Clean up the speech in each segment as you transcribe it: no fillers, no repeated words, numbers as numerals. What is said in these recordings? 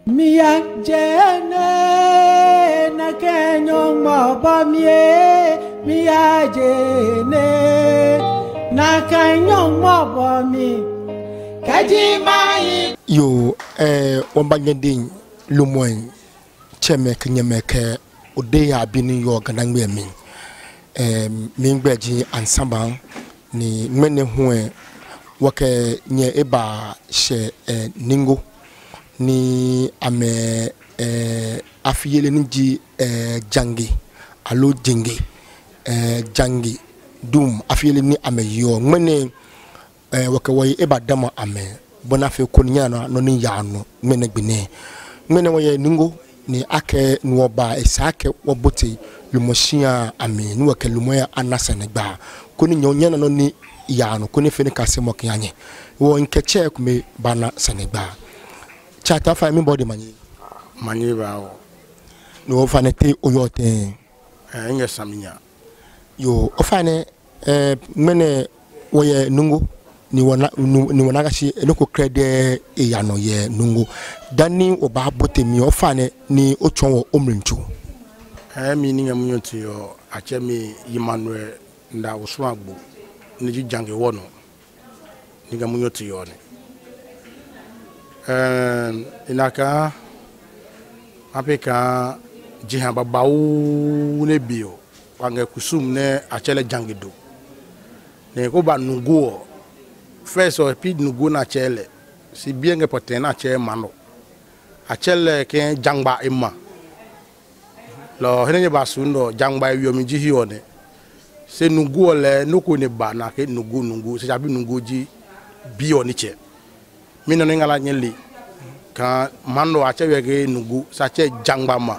Mia jene na kenyo mobamie Mia jene na kenyo mobomi Kajimai yo wambanyedin lumoy cheme kenyemeke odeya bini yo ganangwe mi mingbeji ansamba ni mene huwe wake nye eba she ningo ni ame afiyele nji Djange alo Djange Djange dum afiyele ni ame yo mene wake waye eba dama ame bona fe konyana no ni yano mene gbene mene waye ningo ni ake nuoba esake wobote lumoshia ame ni wake lumoya anasenegba koni nyonyana no ni yano koni fe ni kasemo kyanye wo nkeche kume bana senegba chata fa mi body manyi ba o no fanete oyote enye saminya yo ofane mene waye nungu ni wana kashi enoko krede yano ye nungu dani oba bote mi ofane ni ochonwo omrinchu mi ni ngamunyoto yo achemi Emmanuel nda oswagbo ni Djange Wornor ni ngamunyoto yo ne inaka apeka jihan babawu ne bio wange kusum ne achele Djangedoh ne ko ba nungu first or pid nugu na chele si bien poten na che mano achele ke jangba imma lo henye basundo jangba yomi ji hione se nugu ole noko ne ba na ke nugu se jabi nugu ji bio ni che mino ne ngala nyeli ka mano achewe ke nugu sa che jangba ma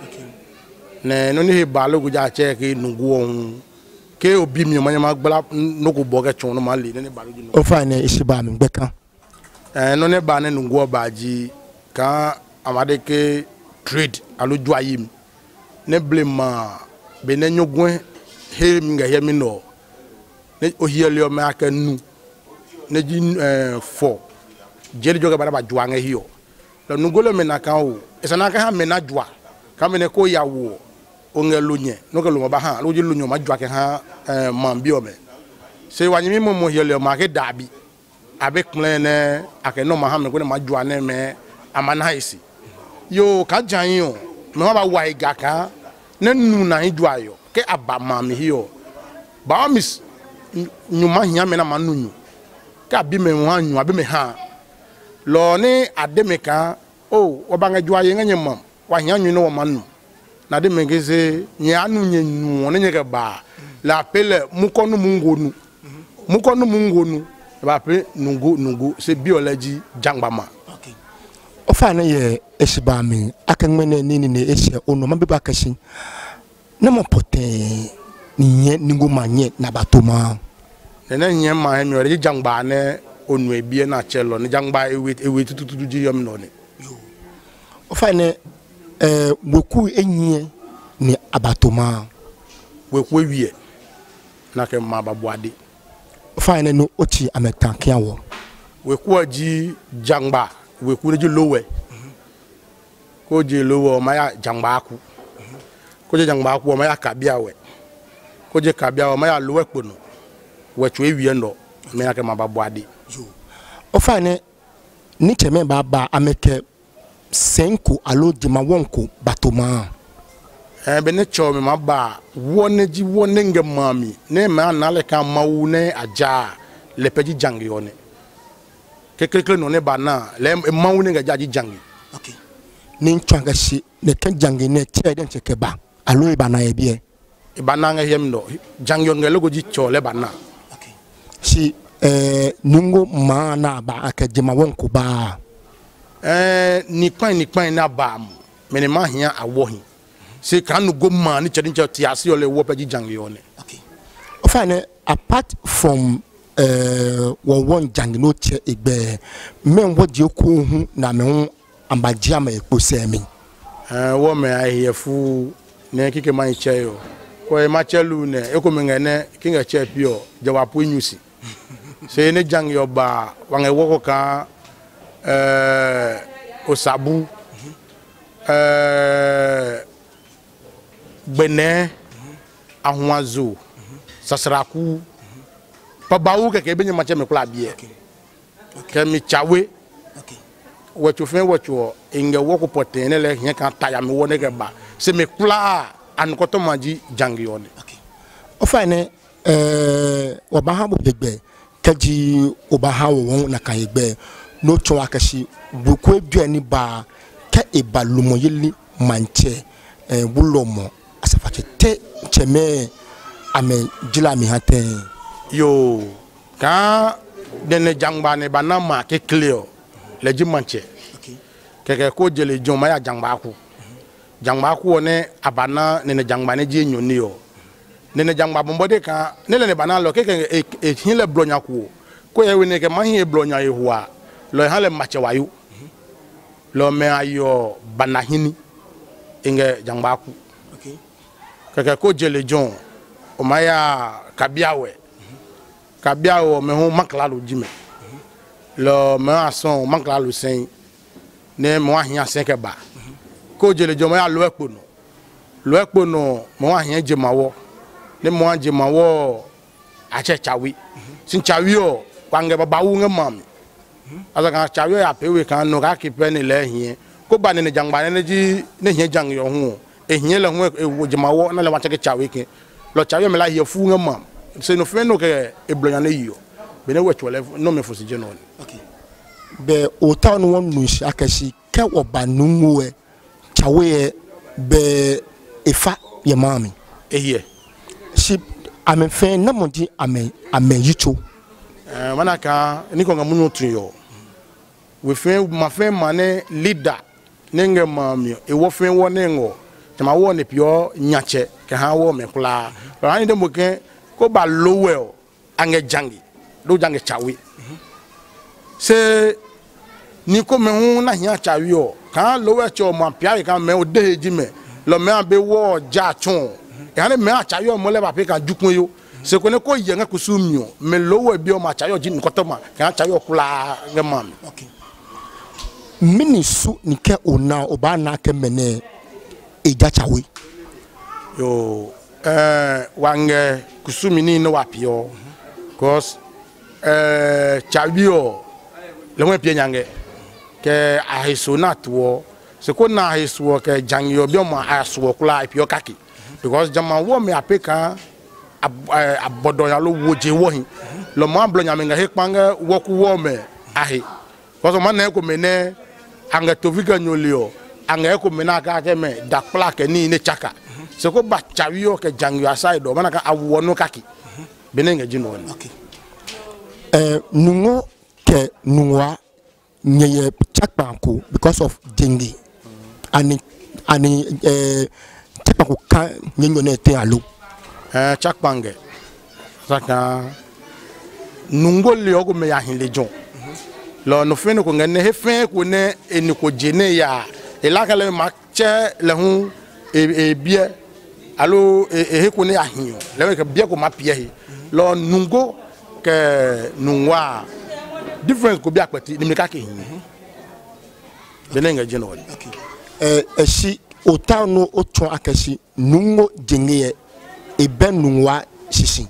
ne no ni ba lo gu ja che ke nugu on ke obi mi manyama gbala noko boga chono mali ne ba ruji o fane isiba mi gbeka no ne ba ne nugo baji ka amade ke trade aloju ayim ne blema be ne nyogwen he mi nga yemi no ne ohiele o ma aka nu ne ji fo jeri joga ba jwa nga hiyo lo nugo le mena kan o esana ka ha mena jwa ka mena ko yawo onge lunye no ke lo ba ha lo ji lunyo ma jwa ke ha mambi ome se wanyimi mo hiele ma ke dabi avec plein ake no ma ha me ko ne ma jwa ne me amana isi yo ka jan yo me ba wa iga ka ne nu na jwa yo ke aba ma me hiyo ba mis nyuma hia me na ma nunyu ka bi me ho anyu abi me ha lo ni ade me ka o obanga jwa ye nganye mam wa hia nyu no ma nu na de me geze nya anu nyu ne nyeke ba la pele mukonu mungonu ba pe nungu se biology jangbama okay ofa na ye esiba mi akanmene nini ne ehia ono ma beba kashi na mo poten ni ningo manye na batoma ne nye ma mi ore jangba ne onu ebie na chelo ne jangba ewe tututu ji yom no ne ofa ne weku enye ni abatoma weku ewie na ke ma babuade fine no ochi ametankia wo weku aji jangba weku ji lowe ko je lowe ma ya jangba aku ko je jangba aku ma ya kabia we ko je kabia ma ya lowe kpono wetu ewie ndo me na ke ma babuade o fine ni cheme baba ameke senku alo de mawonko batoma be ne cho me maba wone ji wone nge mami ne ma na le ka mawu ne aja le peji Djange one kekekle no ne ba na le mawu ne ga ji Djange okay ni ntwanga shi ne ka Djange ne che den cheke ba alo e ba na ebie e ba na nga yem no Djange nge logo ji cho le ba na okay shi nungo ma na ba aka de mawonko ba ni kwan na ba mu me ne ma hia awohin se kanu go man ni chedin chati ase ole wo peji Djange one okay ofane apart from won Djange no che egbe men wo je ko hu na me hu ambaji ama ekpose mi wo me ayefu ne kike man che yo ko e ma chelu ne e ko me ngene kinga che pio je wa po nyusi se ne Djange oba wange wo ko ka osabu Bene ahwazo sasraku pabawu ke benye mache me kula bie ke mi chawe wacho fen wacho inge woko potene le yen kan taya me wone ke ba se me kula an ko to maji jangi yone ofane obaha bo begbe kaji obaha wo na kan egbe no cho akashi buku eduani ba ka ebalumo yeli manche bulomo asafache te cheme ame jila mi haten yo ka dene jangba ne banama ke clear le jimanche keke ko jele joma ya jangba ku ne abana ne jangba ne ji nyoni yo ne jangba bombode ka ne le bana lo keke e hin le blonya ku ko ye we ne ke man hin blonya ye huwa lo han le mache wayu lo me ayo bana hini inge jangba ku keke ko jele jon o maya kabiawe me ho makla lo jime lo me ason makla lo sen ne mo ahia sen ke ba ko jele jon maya lo ekpono mo ahia jemawo ne mo ajemawo ache chawi sin chawi o wange baba wu nge mam asa kan chawi ya pewe kan no ka kipe ne le hie ko ba ne jangba ne ji ne hie jang yo hu e hie le hu jemawo na le wa cheke chawi ke lo chawi me la hie fu nge mam se no fe no ke e blonya ne yo be ne wecho le no me fosi je no be o ta no won nu shi akashi ka oba nunwe chawe be efa ye mami ehie shi ame fe na modi ame yicho manaka niko nga munyo tuyo we fe ma fe mane leader nenge mami e wo fe wo nengo tama wo ne pio nyache ke ha wo me kula lo ani de mo ke ko ba lowel ange jangi do jangi chawi se ni ko me hu na hia chawi o kan lowel cho mo pia kan me o de ji me lo me abe wo ja chon yani me achawi o mo le ba pe kan jukun yo se ko ne ko ye nga kusumio me lowel bi o ma chawi o ji nkotoma kan chawi o kula nge mam mini su ni ke ona oba na ke mene eja chawi yo wange kusumi ni no wapio cause chabio le mo pie nyange ke ahiso na to se ko na ahiso ke jangyo bi mo aso kula pio kaki because jama wo me apeka abodo ya lo woje wo hin lo mo ablo nyame nga he kpanga wo ku wo me ahi cause man na ko mene anga to viga nyolio anga ko mena ka ke me da plaque ni ne chaka se ko ba chawio ke jangyo aside do manaka awo no kaki benenga jino okay nungo ke nungwa nyeye chakpanko because of Djange ani chakpanko ka nyenyo ne te alo chakpange saka nungo le ogo me ya hin lejon lo no fe no ko ngene he fe ko ne eni ko jene ya elaka le ma che le hu e bie alo he ko ne ahin le ke bie ko ma pie he lo nungo ke nungwa difference ko bi apati ni me ka ke hin benenga jeno okay si ota no otun akashi nungo Djange e ben nungwa sisi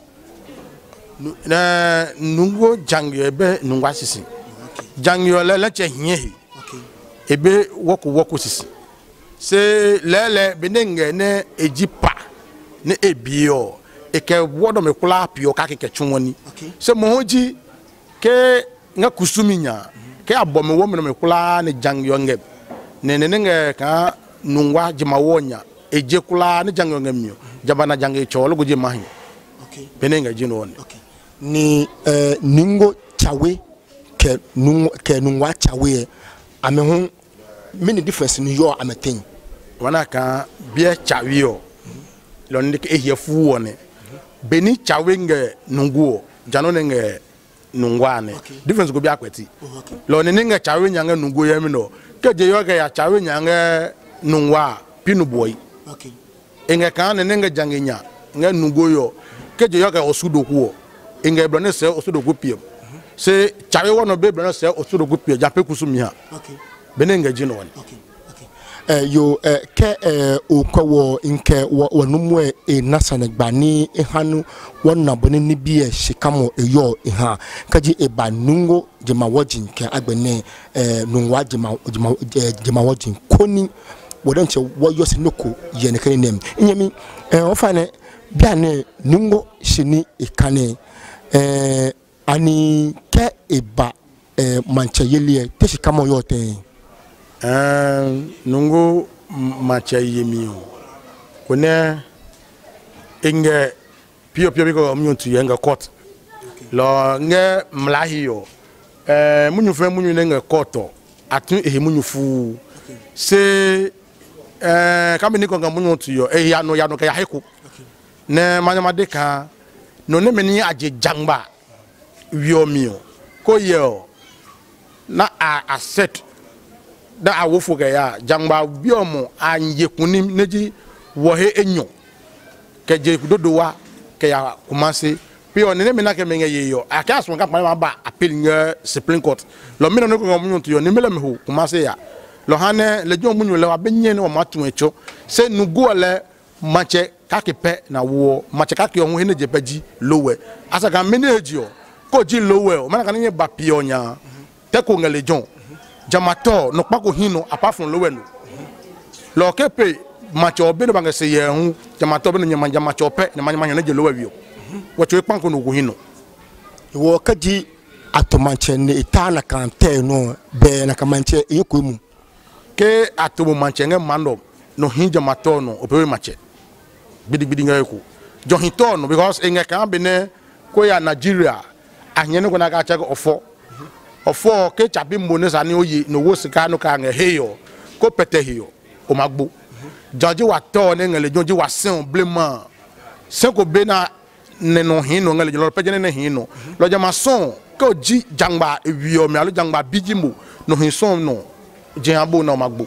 na nungo Djange be nungwa sisi Djange le che hin he ebe woko sisi se lele benenga ne ejipa ne ebio eke wodo me kula pio ka ke chunwoni se mohoji ke nga kusuminya ke abome wo me kula ne Djange nge ne ka nungwa jimawonya eje kula ne Djange nge mio jabana Djange cholo goje mahi benenga jino one ni ningo chawe ke nungwa chawe ame ho many difference ni yo ametin wana ka bia chawio lo ndike ehiefu wone beni chawe nge nunguo jano nge nungwane difference go bi akweti lo ne nge chawe nyanga nunguo yemi no keje yo ga ya chawe nyanga nungwa pinu boy nge kan ne nge Djange nya nge nunguo yo keje yo ga osudoku o nge blone se osudoku piem se chawe wono be blone se osudoku piem jape kusumi ha benenga jino one yo ke okwo nke wonumu nasanegba ni ehanu wonna boni ni bi shikamo eyo eha kaji eba nungo jema wajin ke agbene nungwa jema wajin koni wodanche woyo sinoko ye ne kene nem nyemi ofane bia ne nungo shini ikane ani ke eba manche yelie te shikamo yo ten nungu macha yemio kone inge pio biko mnyuntu yenga court lo nge mlahiyo munyu fe munyu nenga koto atu munyu fu se kama niko nga mnyuntu yo ya no ka ya heku ne manyama deka no ne meni aje jangba wio mio ko yo na a set da awofu ga ya jangba biomo anye kunim neji wohe enyo ke je dodowa ke ya kumase pio ne mena ke menye yeyo aka aso nka pa ba appeal nye supreme court lo mena no ko munyo to yo ne mele me ho kumase ya lo hane le jo munyo le wa benye ne o matu echo se nugo le mache kakepe na wo mache kake ohun he ne je paji lowe asa ga meneji o ko ji lowe o mena kan nye ba pio nya te ko ngale jon jamato no pako hino apart from lowe no lo kepe macho be no banga se ye hu jamato be no nyama jamacho pe ne manya ne je lowe wi o wacho panko no hino wo kaji atomanche ne itana kan te no be na kamanche yeko mu ke atomo manche nge mando no hinja matono opewe mache bidi nga yeko jo hitono because nge kan be ne ko ya Nigeria ahye ne ko na ka check ofo ke chabi mbone sa ni oyi no wo sika no ka nge heyo ko pete heyo o magbo Djange wa to ne ngele Djange wa sen blema sen ko be na ne no hino ngale lo peje ne hino lo jama son ko ji jangba ewio me alo jangba bijimbo no hinson no jiabo na magbo.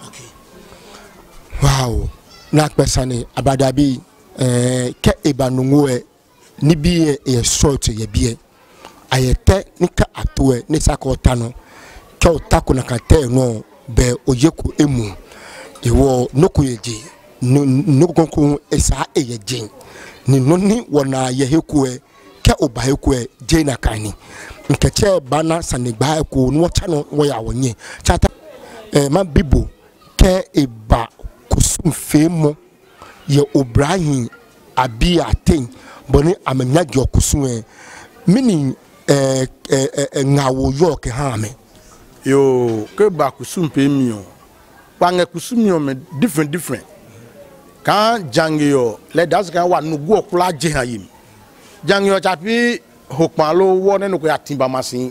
Wow, na pesane abadabi ke ebanunwe ni bi e short ye bi ayete nika atoe ne sakota no ke otako na kate no be oyeku emu ewo noko yeji noko esa eyeji ni noni wona yehekue ke obahekue je na kani nkeche bana sanegba ko no chano wo ya wonye chata ma bibo ke eba kusum femo ye obrahin abi aten boni amanya gyo kusum mini ngawo yo ke ha me yo ke ba kusum pemio pange kusum yo me different kan Djange yo le das kan wa nugu okula je ha yim Djange yo chapi hokpan lo wo ne no ko ya timba masin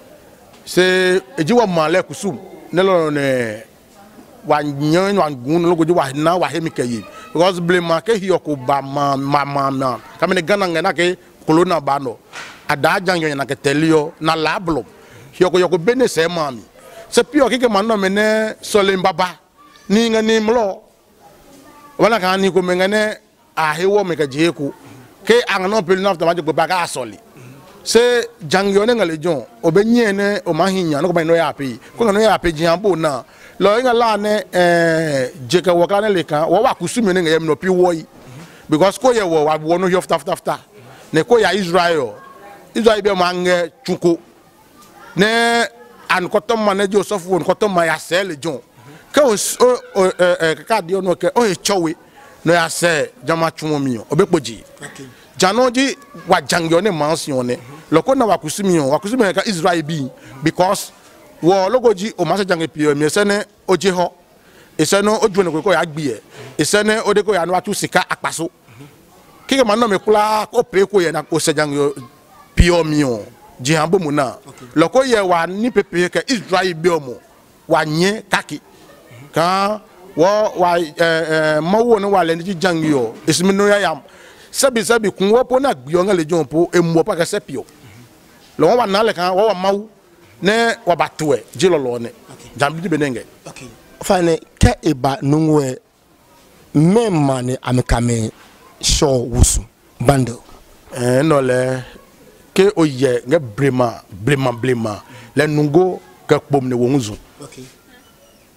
se eji wo ma le kusum ne lo ne wa nyan wa gun lo go wa na wa hemi ke yi because blema ke hi ko ba ma kamene gana ngena ke kolona ba no ada Djange na ke telio na lablo yoko bene se mami se pio ke manno mene sole mbaba ni ngani mlo wala kan ni ko mengane a hewo me ka jeku ke angno pel nafta ma je ba ka soli se Djange ne ngale jon obenye ne o mahinya no ko no ya pe ko no ya pe jiambo na lo ngala ne jeka waka ne leka wo wa kusumi ne ngem no pi woyi because ko ye wo wa wo no after ne ko ya Israel be mange chuko ne an kotom manager sofu on kotom ma ya sel jon ke o ka di ono ke o e chowe no ya se jama chumo mi obepoji janoji wa Djange ne mansion ne loko na wa kusumi ka Israel bi because wo logoji o ma se Djange pio mi se ne oje ho ese no oju ne ko ya gbi ese ne ode ko ya no atu sika apaso kike ma no me kula ko pe ko ye na ko se Djange pio mi jihambo muna loko ye wa ni pepe ke Israel bi omo wa nye kaki ka wa mawo no wa le ni Djange yo ismi no ya yam sabi kun wo po na gbi o ngale jon po emu pa ka sepio lo wa na le kan wa mawu ne wa batwe jilolo ne jambi di benenge okay fane ke eba nungwe memma ne amekame show wusu bando no le ke oye nge blema le nungo ke pom ne wonzu okay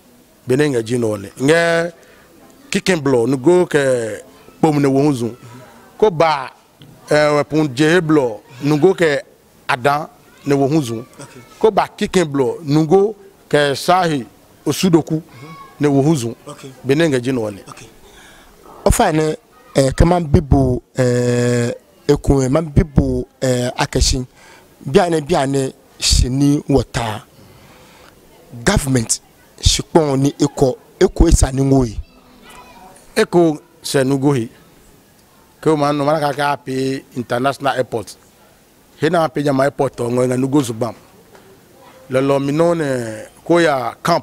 benenga jino ne nge kicking blow no go ke pom ne wonzu ko ba pon je blow no go ke adan ne wonzu ko ba kicking blow no go ke sahi osudoku ne wonzu benenga jino ne ofa ne kama bibu ekun man bibu akashin biane shini wota government shipon ni eko esani ngoi eko senugohi ko man no mara ka pe international airport hena pe jama airport ngo nga nugo zubam lolo minone ko ya camp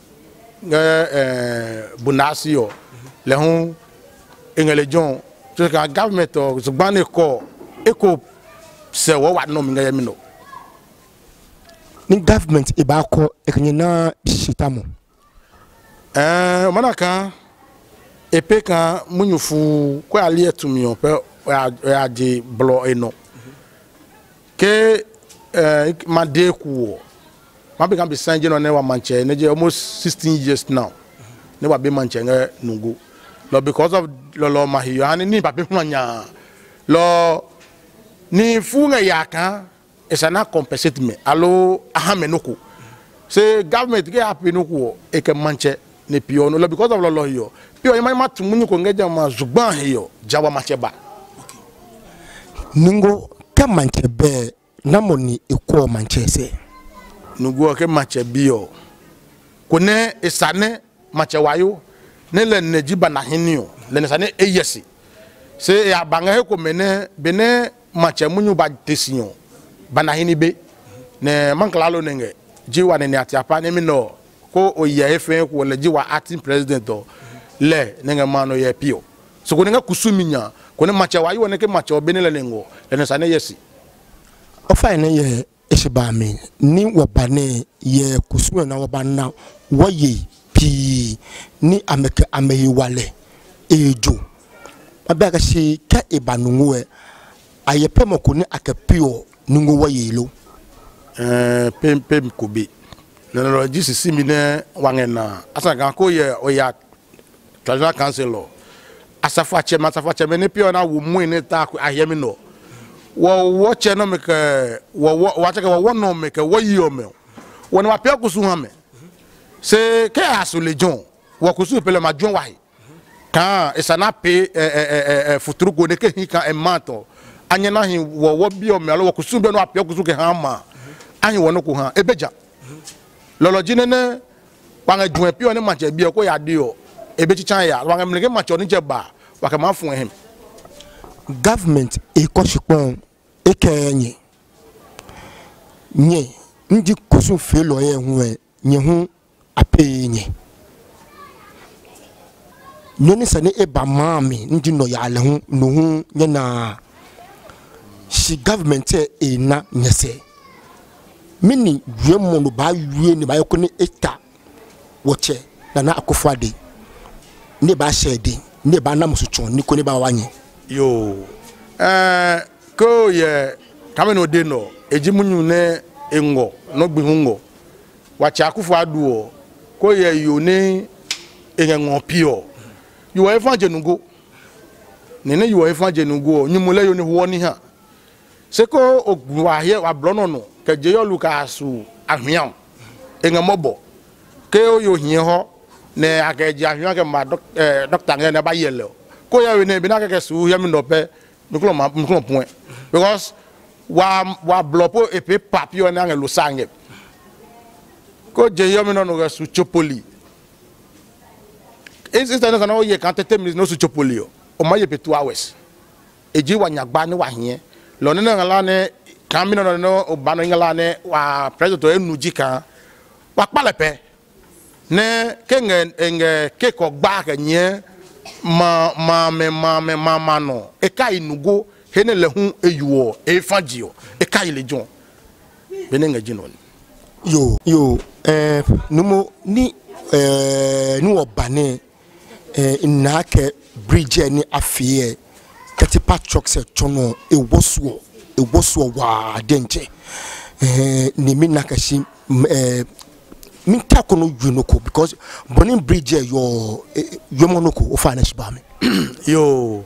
bunasio le hon engele jon to ka government o zubane ko eko se wo wa no mi nga yemino ni government ibako eknyina shitamo manaka epeka munyufu ko ali etumi on pe ya di blo eno ke madeku ma be kan be sanje no ne wa manche ne je almost 16 years now ne wa be manche nga nungu lo because of lo mahiyo ani ni pape manya lo ni funga yaka esana compensate me alo ahamenoko se government get happy noko e ke manche ne pio no because of lo hiyo pio yema matu munyu ko ngeja ma zugban hiyo jawa manche ba ningo ka manche be namoni eko manche se nugo ke manche bio kone esane manche wayo ne le nejiba na hinio le nesane eyesi se ya banga he ko mene bene manche munyu ba tesion bana hini be ne manklalo nenge jiwa ne atiapa ne mino ko oye efe ko le jiwa acting president o le nenge mano ye pio so ko nenge kusuminya ko ne macha wayi wona ke macha obenele nengo le ne sane yesi ofa ne ye eshibami ni wabane ye kusumi na wabana woye pi ni ameke amehi wale ejo abaga shi ka ibanunwe ayepe moko ni akapio ningo wayelo pem kubi no jisi simine wangena asanga ko ye oya traditional council asafa chema ne pio na wo mu ne ta ahemi no wo che no meke wo cheke wo no meke wo yi me wona wa pia kusu ha me se ke aso lejon wo kusu pele ma jon wahi kan esana pe futuru go ne ke hin kan emato anyana hi wo bio me alo wo kusu be no apia kusu ke ha ma anyi wo no ko ha ebeja lolo jinene wanga dun pio ne manche bia ko ya de o ebechi chan ya wanga mleke manche oni je ba waka ma fun ehem government e ko shipon e kenye nye ndi kusu fe lo ye hu e nye hu apenye nyoni sane e ba mami ndi no ya le hu no hu nye na shi government e na nyese mini yemo no ba wie ni ba yoko ni eta woche na akofade ne ba shede ne ba na musuchon ni ko ne ba wanye yo ko ye kameno de no ejimunyu ne engo no gbihungo wacha akufo aduo ko ye yo ne engo pio yo evangenugo nene yo evangenugo nyumule yo ne ho ni ha seko ogwa he wa blono no ke je yo lukasu ahwiam enga mobo ke yo hie ho ne akeje ahwiam ke ma doctor ngene ba yele ko ya we ne bi na ke su ya mi no pe miklo point because wa blopo e pe papio na ngelo sange ko je yo mi no no su chopoli insista na no ye kan 30 minutes no su chopoli o ma ye pe 2 hours eji wa nyagba ni wa hie lo ne ngala ne kamino no obano ngala ne wa president enuji kan wa palepe ne kenge ke ko gba ka nye ma no e kai nugo hene le hu eyuo e fagio e kai le jon benenga jinon yo numo ni obane na ke bridge ni afie katipa truck se chono e woso wa denche ni mi nakashi minta kono junoko because bonin bridge your monoko o finance ba me yo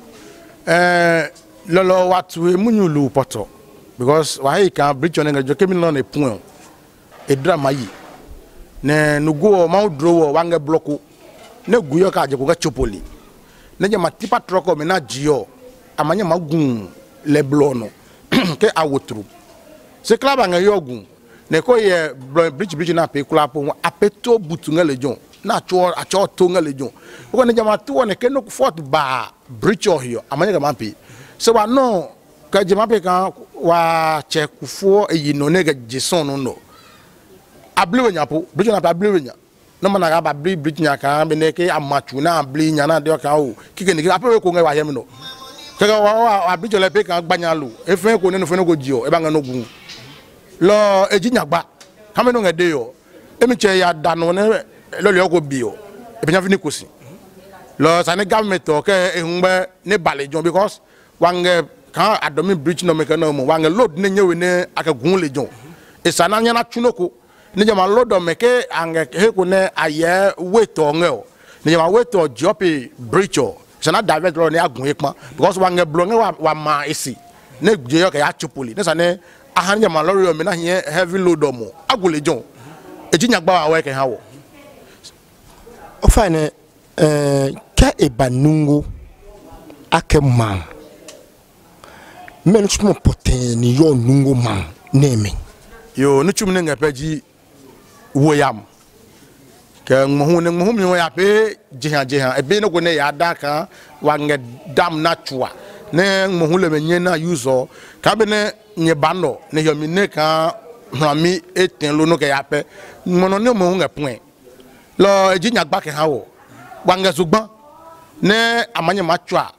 lolo watu munyulu poto because why can bridge on nga kemi no na pun e drama yi ne nugo ma draw wange block ne guyo ka je ko ga chopoli ne je ma tipa troko me na jio amanya magun le blono ke awotru se club nga yogun ne ko ye bridge na pe kula po apeto butu nga lejon na acho to nga lejon ko ne jama to ne ke no fort ba bridge here amanya ga mampi se wa no ka jama pe kan wa che kufo eyi no ne ga jison no abli nya po bridge na pa abli nya no mana ga ba bridge nya ka be ne ke amachu na abli nya na de ka o kike ne ape ko nga wa yem no kaka wa bridge le pe kan gbanyalu efen ko ne no fe no go jio e ba nga no gun lo ejinyagba kameno ngede yo emiche ya dano ne lo le ko bio e penya fini kosi lo sane government to ke ehunbe ne balejon because wange kan adomi bridge no meka no mo wange load ne nyewe ne akagun lejon e sana nya na tunoko ne jama load o meke ange he ko ne aye weto ngeo ne jama weto jopi bridge o sana direct lo ne agun ekma because wange blonge wa ma esi ne je yo ke ya chupoli ne sane ahanya malori me na here heavy load omo agulejon ejinyagba wa we ke ha wo o fine ka ebanungo akemman men chumo poten ni yo nungo man neme yo ni chum ne ngapaji woyam ke mohun mi wo ya pe jihan ebe no go ne ya daka wa nge dam na chua ne mohun le menye na user ka be ne nye bando ne yomi ne ka rami eten lo no ke yape mono ne mo nga point lo ejinya gba ke ha wo wanga zugban ne amanye machwa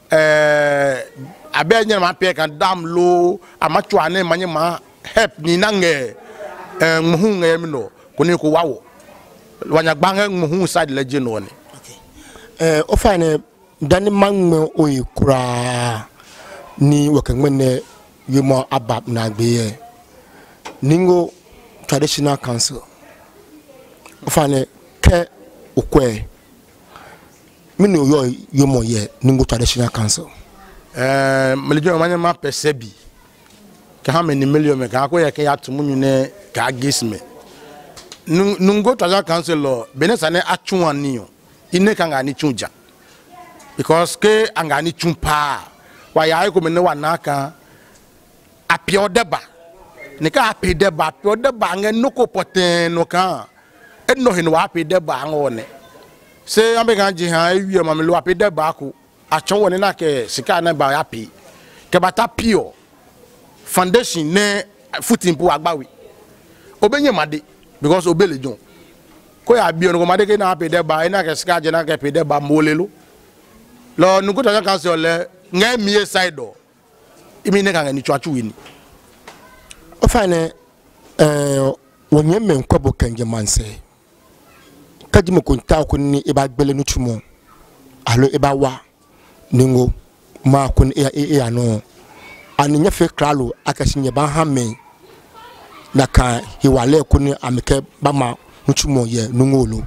abe nye ma pe kan dam lo amachwa ne manye ma help ni nange muhu nga yemi no kuni ko wawo wanya gba nga muhu side le je no ne okay o fine dani mangme oyi kura ni wakangmene yuma abab na gbe Ningo Traditional Council ofane ke okwe mini yo yomo ye Ningo Traditional Council melejo manya ma pesebi ka ha meni million me ka ko ye ke atumu ne ka gisme Ningo Traditional Council lo benesa ne atun ani yo ine ka ngani chunja because ke angani chumpa wa ya ko mene wanaka apio deba ne ka api deba nge noko poten no kan enno hin wa api deba ngone se ambe kan ji ha ewie ma me lo api deba ko acho woni na ke sika na ba api ke bata pio foundation ne footing po agbawe obenye made because obelejon ko ya bio no made ke na api deba ina ke sika je na ke api deba molelo lo Ningo Traditional Council le nge mie side do imi ne kan ni twachu wini o fine wonye men kwabo kanje manse kaji mo kunta ko ni e ba gbele no tumo alo e ba wa Ningo ma ko e ano ani nya fe kralo akasinye ba ha men na ka hiwale ko ni ameke ba ma tumo ye nungolo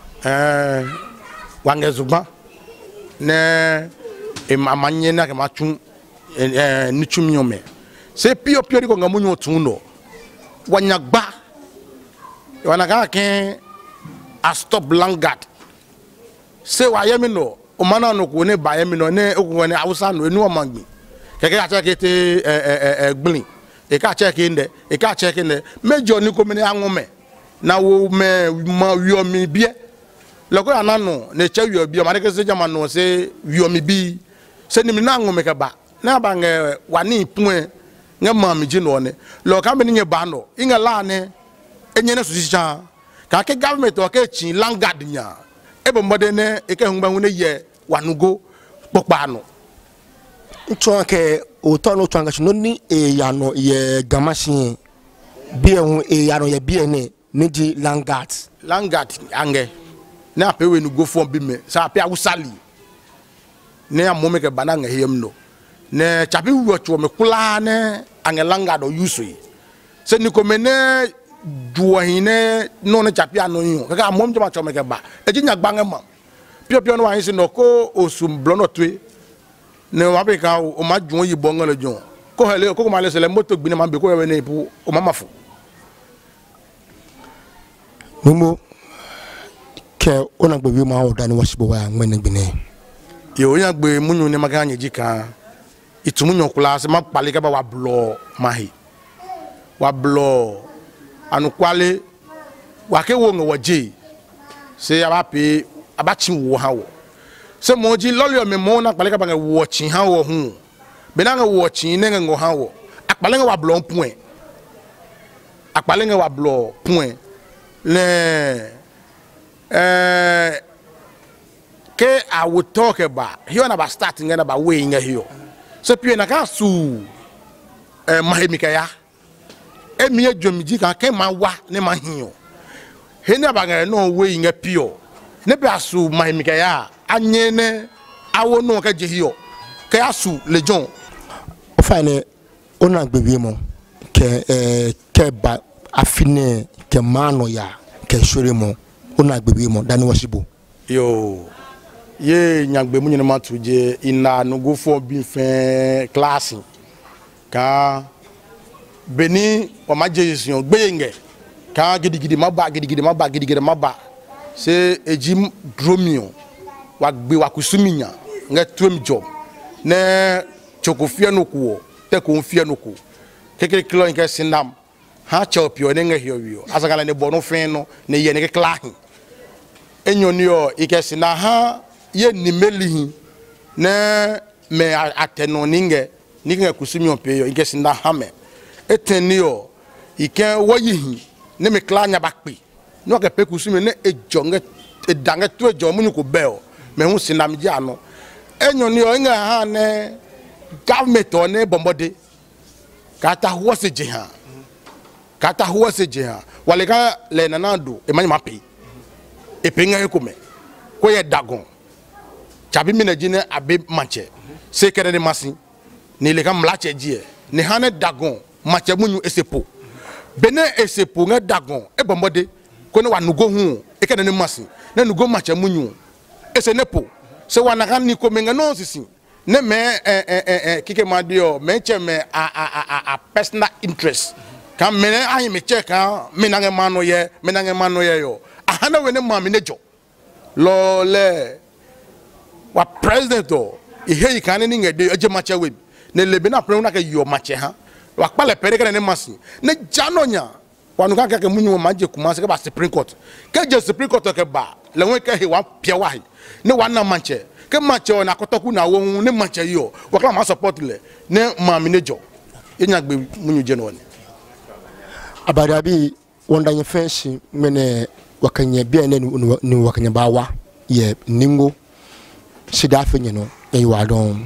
wangezuba ne amanye na ke machu ni chumyome se pio ko ngamunyo tuno wanyagba wanaka ke a stop langard se wayemi no o mana no ko ne bayemi no ne ko ne awusa no enu omangbi keke acha kete gbin e ka acha kende e ka acha kende mejo ni ko me anwome na wo me ma wiomi bie loko anano ne cha wiobi ma ne ke se jama no se wiomi bi se ni na anwome ke ba na ba nge wani pun nge mami jino ne lo ka be nye ba no inga la ne enye ne susicha ka ke government o ke chi langard nya e bo mbode ne e ke hunba hu ne ye wanugo popa no nto ke o to no twanga no ni e ya no ye gamashin bi ehun e ya no ye bi ene ni di langard ange na apewe nu go fon bi me sa apia usali ne amome ke bana nge hiem no ne chapi wo cho me kula ne ange langard o yusu se ni ko mene duahine no ne chapia no yin kaka mom jama chome ke ba e ji nya gbange ma pio pio no wa yin se no ko osum blono tue ne wa be ka o ma juon yi bonga le juon ko hele ko ma le se le moto gbi ne ma be ko we ne pu o ma mafu numo ke ona gbe wi ma o dani wasibo wa ngmen gbi ne yo nya gbe munyu ne maka nya ji kan itumu nyo kula se ma pale ka ba wa blo mahi wa blo anu kwale wa ke wo ngo je se aba pe aba chi wo ha wo se mo ji lolio me mo na pale ka ba wo chi ha wo hu be na wo chi ne ngo ha wo akpale nga wa blo point akpale nga wa blo point le ke I would talk about here na ba starting na ba way nga here so pie na ka su mahemikaya emi adwomji kan ke ma wa ne ma hio he na ba nga no way nga pio ne ba su mahemikaya anye ne awo no ka je hio ke asu lejon o fa ne ona gbegbe mo ke ba afine ke mano ya ke shore mo ona gbegbe mo dani wasibo yo ye nyagbe mu nyina tuje ina no go for bi fe class ka beni o ma Jesus yon gbeyenge ka gidigidi maba se ejim dromio wa gbe wa kusuminya nga twem job ne chokofia no ko te ko fia no ko kekere kilo nke sinam ha chopio ne nga hiyo asagala ne bono fe no ne ye ne ke klahi enyonio ikesi na ha ye nimelihi ne me ateno ninge kusumi opeyo ikesi na ha me etenio ike woyihi ne me klanya bakpe no ke pe kusumi ne ejonge edange to ejo munyu ko bel me hu sinam ji ano enyonio nga ha ne government one bombode kata huwase jeha wale ka le nanado emanya mapi epenga ekome ko ye dagon chabi minajine abe manche se kere de masi ni le kam lache die ni hane dagon manche munyu esepo bene esepo nga dagon e bombode ko ne wa nugo hu e kere ne masi ne nugo manche munyu ese nepo se wa nakan ni ko menga no sisi ne me kike madio me che me a personal interest kan me ayi me che kan me nange mano ye yo ahana we ne mami nejo lo le wa president o ihe yi kan ni ngede eje mache we ne lebe na pre na ke yo mache ha wa kpale pere ke ne masi ne janonya wa nu kan ke munyu ma je kuma se ke ba Supreme Court ke je Supreme Court ke ba le won ke he wa pia wa ne wa na manche ke mache o na kotoku na wo ne mache yo wa kla ma support le ne mami nejo enya gbe munyu je no ne abadabi wonda nye fenshi mene wakanya bia ne ni wakanya bawa ye ningo sida fenye no e wa don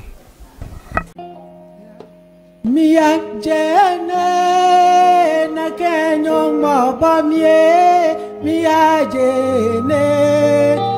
Mia jene na kenyo mabamie mia jene